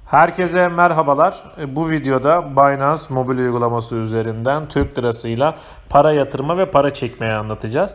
Herkese merhabalar. Bu videoda Binance mobil uygulaması üzerinden Türk lirasıyla para yatırma ve para çekmeyi anlatacağız.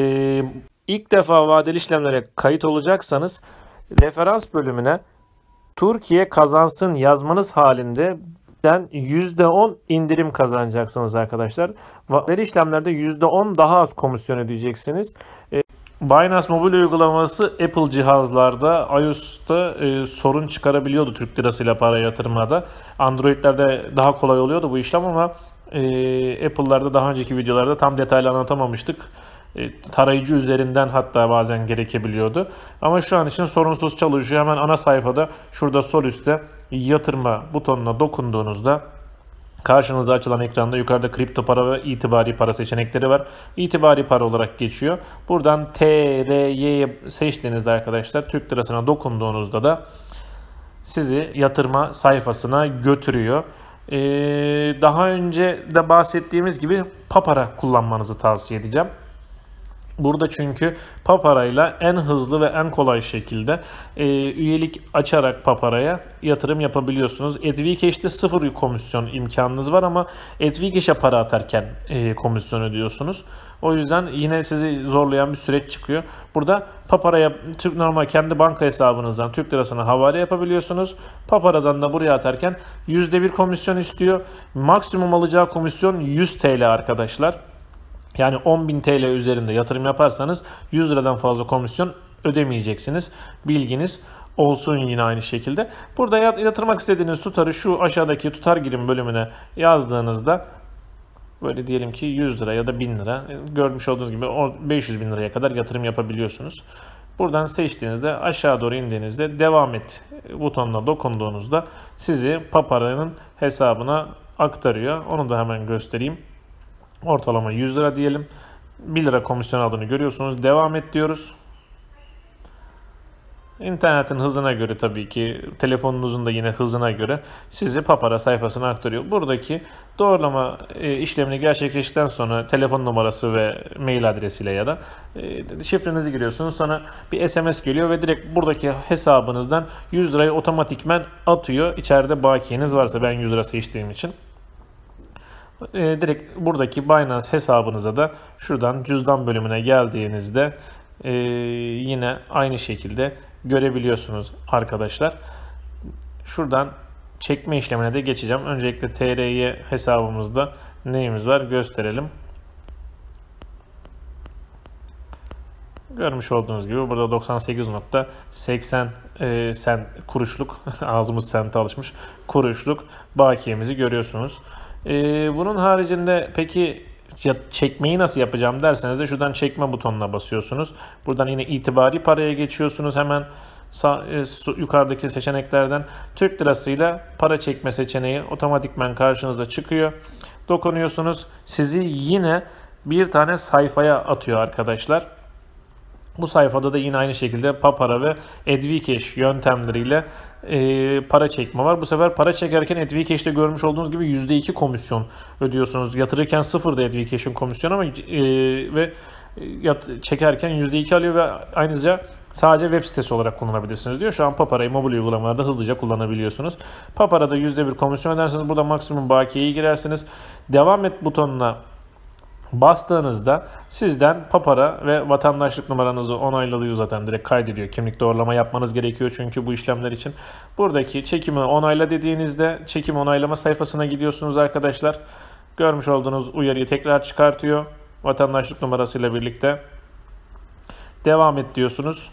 İlk defa vadeli işlemlere kayıt olacaksanız referans bölümüne Türkiye kazansın yazmanız halinde %10 indirim kazanacaksınız arkadaşlar. Vadeli işlemlerde %10 daha az komisyon ödeyeceksiniz. Binance mobil uygulaması Apple cihazlarda, iOS'ta sorun çıkarabiliyordu Türk lirasıyla para yatırmada. Android'lerde daha kolay oluyordu bu işlem ama Apple'larda daha önceki videolarda tam detaylı anlatamamıştık. Tarayıcı üzerinden hatta bazen gerekebiliyordu. Ama şu an için sorunsuz çalışıyor. Hemen ana sayfada şurada sol üstte yatırma butonuna dokunduğunuzda karşınızda açılan ekranda yukarıda kripto para ve itibari para seçenekleri var. İtibari para olarak geçiyor. Buradan TRY'yi seçtiğinizde arkadaşlar Türk lirasına dokunduğunuzda da sizi yatırma sayfasına götürüyor. Daha önce de bahsettiğimiz gibi Papara kullanmanızı tavsiye edeceğim. Burada çünkü Papara'yla en hızlı ve en kolay şekilde üyelik açarak Papara'ya yatırım yapabiliyorsunuz. Advcash'te 0 komisyon imkanınız var ama Advcash'e para atarken komisyon ödüyorsunuz. O yüzden yine sizi zorlayan bir süreç çıkıyor. Burada Papara'ya normal kendi banka hesabınızdan Türk lirasına havale yapabiliyorsunuz. Papara'dan da buraya atarken %1 komisyon istiyor. Maksimum alacağı komisyon 100 TL arkadaşlar. Yani 10.000 TL üzerinde yatırım yaparsanız 100 liradan fazla komisyon ödemeyeceksiniz. Bilginiz olsun yine aynı şekilde. Burada yatırmak istediğiniz tutarı şu aşağıdaki tutar girim bölümüne yazdığınızda böyle diyelim ki 100 lira ya da 1000 lira görmüş olduğunuz gibi 500 bin liraya kadar yatırım yapabiliyorsunuz. Buradan seçtiğinizde aşağı doğru indiğinizde devam et butonuna dokunduğunuzda sizi Papara'nın hesabına aktarıyor. Onu da hemen göstereyim. Ortalama 100 lira diyelim. 1 lira komisyon aldığını görüyorsunuz. Devam et diyoruz. İnternetin hızına göre tabii ki telefonunuzun da yine hızına göre sizi Papara sayfasına aktarıyor. Buradaki doğrulama işlemini gerçekleştikten sonra telefon numarası ve mail adresiyle ya da şifrenizi giriyorsunuz. Sonra bir SMS geliyor ve direkt buradaki hesabınızdan 100 lirayı otomatikmen atıyor. İçeride bakiyeniz varsa ben 100 lira seçtiğim için. Direkt buradaki Binance hesabınıza da şuradan cüzdan bölümüne geldiğinizde yine aynı şekilde görebiliyorsunuz arkadaşlar. Şuradan çekme işlemine de geçeceğim. Öncelikle TRY hesabımızda neyimiz var gösterelim. Görmüş olduğunuz gibi burada 98.80 sent kuruşluk ağzımız sente alışmış kuruşluk bakiyemizi görüyorsunuz. Bunun haricinde peki çekmeyi nasıl yapacağım derseniz de şuradan çekme butonuna basıyorsunuz. Buradan yine itibari paraya geçiyorsunuz. Hemen yukarıdaki seçeneklerden Türk lirasıyla para çekme seçeneği otomatikman karşınızda çıkıyor. Dokunuyorsunuz. Sizi yine bir tane sayfaya atıyor arkadaşlar. Bu sayfada da yine aynı şekilde Papara ve Advcash yöntemleriyle para çekme var. Bu sefer para çekerken Advcash'te görmüş olduğunuz gibi %2 komisyon ödüyorsunuz. Yatırırken 0'da Advcash'in komisyonu ama çekerken %2 alıyor ve ayrıca sadece web sitesi olarak kullanabilirsiniz diyor. Şu an Papara'yı mobil uygulamalarda hızlıca kullanabiliyorsunuz. Papara'da %1 komisyon ödersiniz. Burada maksimum bakiyeyi girersiniz. Devam et butonuna bastığınızda sizden Papara ve vatandaşlık numaranızı onaylıyor zaten direkt kaydediyor. Kimlik doğrulama yapmanız gerekiyor çünkü bu işlemler için. Buradaki çekimi onayla dediğinizde çekim onaylama sayfasına gidiyorsunuz arkadaşlar. Görmüş olduğunuz uyarıyı tekrar çıkartıyor. Vatandaşlık numarasıyla birlikte. Devam et diyorsunuz.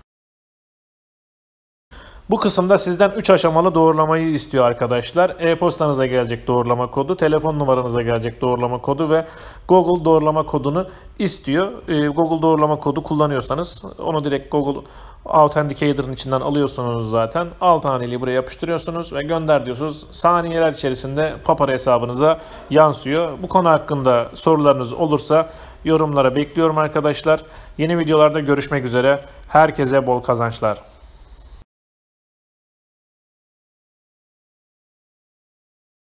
Bu kısımda sizden 3 aşamalı doğrulamayı istiyor arkadaşlar. E-postanıza gelecek doğrulama kodu, telefon numaranıza gelecek doğrulama kodu ve Google doğrulama kodunu istiyor. Google doğrulama kodu kullanıyorsanız onu direkt Google Authenticator'ın içinden alıyorsunuz zaten. Alt haneliği buraya yapıştırıyorsunuz ve gönder diyorsunuz. Saniyeler içerisinde Papara hesabınıza yansıyor. Bu konu hakkında sorularınız olursa yorumlara bekliyorum arkadaşlar. Yeni videolarda görüşmek üzere. Herkese bol kazançlar.